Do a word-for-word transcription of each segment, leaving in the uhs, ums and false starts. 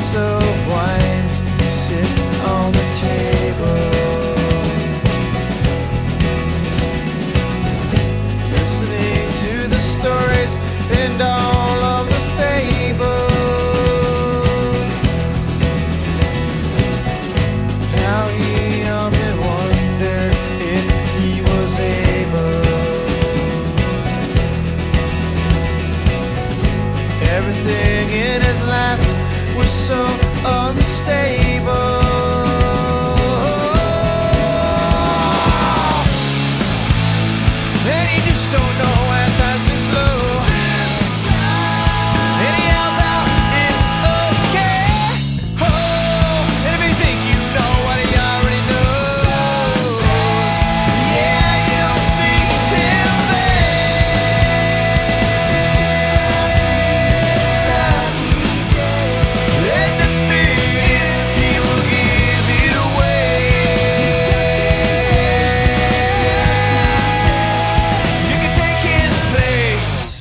glass of wine sits on the table, listening to the stories and all of the fables. How he often wondered if he was able. Everything in his life was so unstable. And he just don't know as I sing slow. And he yells out, it's okay. Oh, and if you think you know what he already knows, yeah, you'll see him there. And the fear is he will give it away. You can take his place.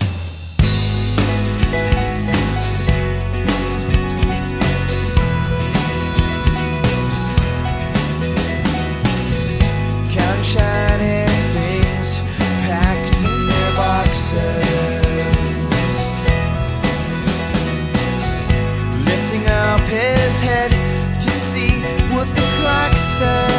Counting shiny things packed in their boxes, lifting up his head to see what the clock says.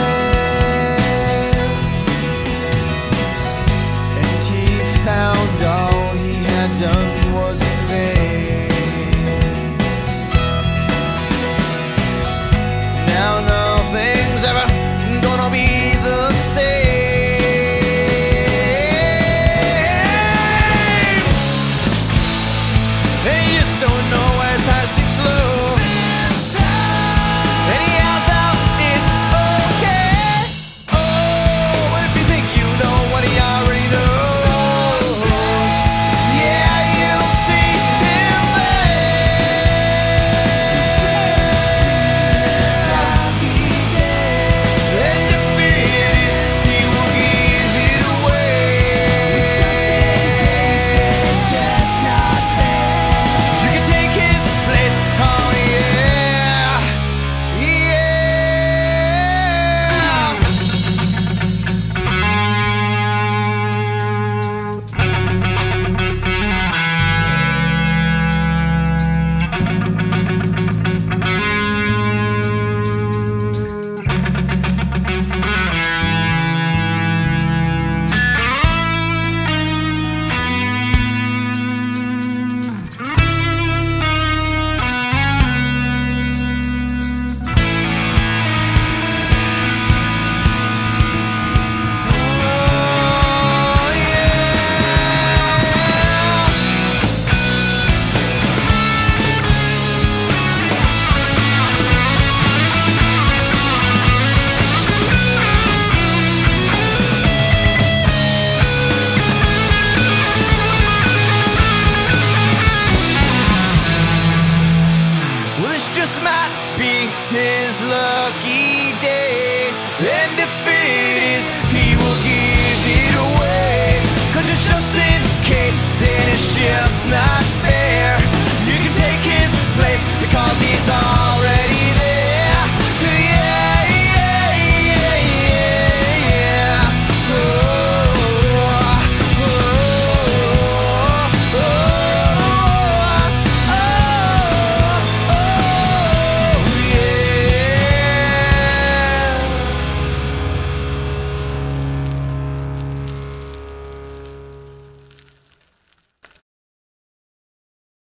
And he found all he had done was in vain. Now nothing's ever gonna be the same. And you just don't know as I sing slow. And he yells out, it's okay. Oh, and if you think you know what he already knows, yeah, you'll see him there. And the fear is he will give it away. You can take his place, oh yeah, yeah. Oh yeah. Well, this just might be his lucky day. And if it